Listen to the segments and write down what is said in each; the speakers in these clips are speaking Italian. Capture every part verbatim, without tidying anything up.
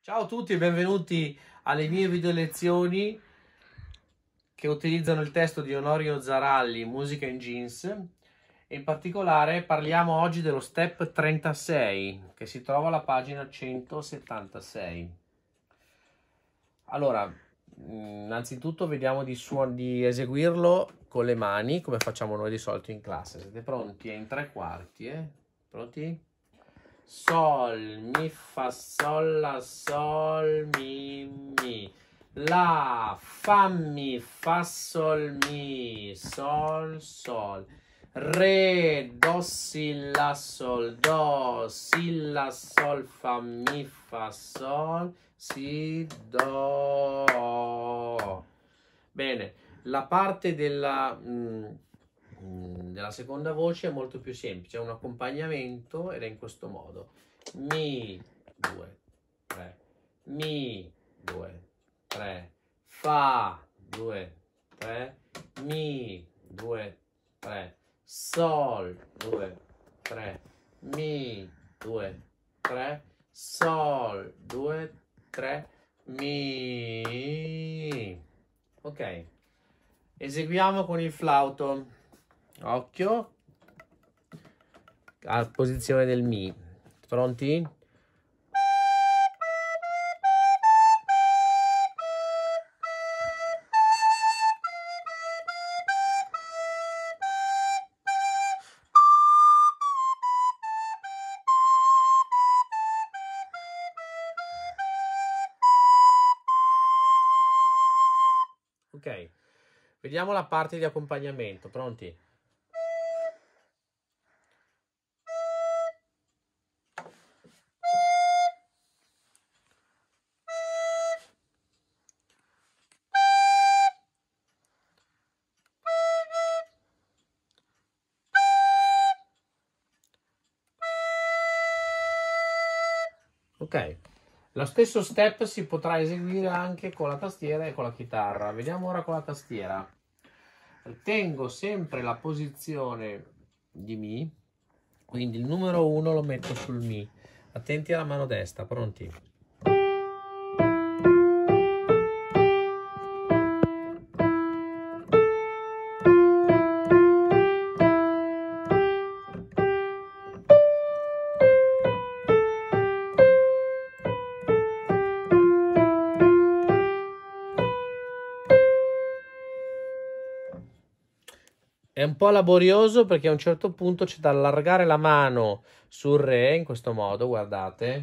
Ciao a tutti e benvenuti alle mie video lezioni che utilizzano il testo di Onorio Zaralli, Musica in Jeans. E in particolare parliamo oggi dello step trentasei, che si trova alla pagina centosettantasei. Allora, innanzitutto vediamo di, di eseguirlo con le mani, come facciamo noi di solito in classe. Siete pronti? È in tre quarti, eh? Pronti? Sol, mi, fa, sol, la, sol, mi, mi. La, fa, mi, fa, sol, mi, sol, sol. Re, do, si, la, sol, do, si, la, sol, fa, mi, fa, sol, si, do. Bene, la parte della... Mm, della seconda voce è molto più semplice, è un accompagnamento ed è in questo modo: mi, due, tre, mi, due, tre, fa, due, tre, mi, due, tre, sol, due, tre, mi, due, tre, sol, due, tre, mi. Ok, eseguiamo con il flauto. Occhio alla posizione del mi. Pronti? Ok, vediamo la parte di accompagnamento. Pronti? Ok, lo stesso step si potrà eseguire anche con la tastiera e con la chitarra. Vediamo ora con la tastiera. Tengo sempre la posizione di mi, quindi il numero uno lo metto sul mi. Attenti alla mano destra, pronti? È un po' laborioso perché a un certo punto c'è da allargare la mano sul re, in questo modo, guardate.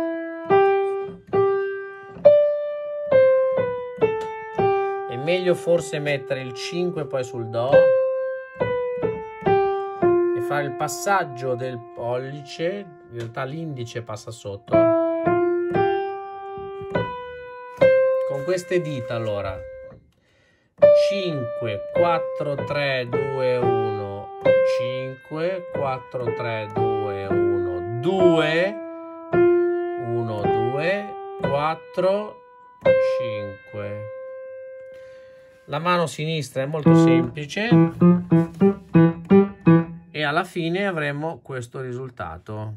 È meglio forse mettere il cinque poi sul do e fare il passaggio del pollice, in realtà l'indice passa sotto. Con queste dita allora. cinque, quattro, tre, due, uno, cinque, quattro, tre, due, uno, due, uno, due, quattro, cinque. La mano sinistra è molto semplice e alla fine avremo questo risultato.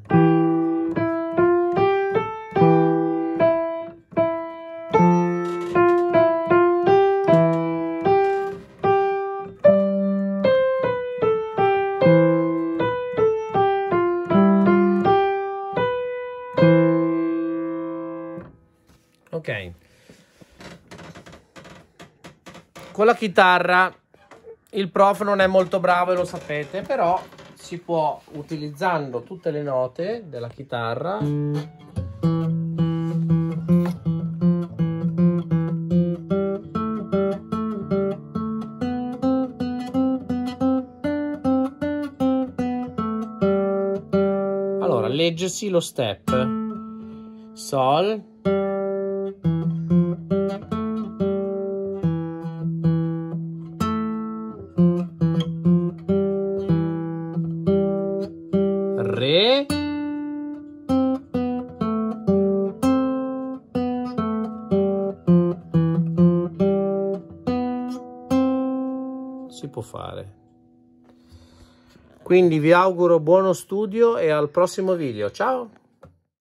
Ok, con la chitarra il prof non è molto bravo e lo sapete, però si può, utilizzando tutte le note della chitarra, allora leggersi lo step sol, re, si può fare. Quindi vi auguro buono studio e al prossimo video. Ciao!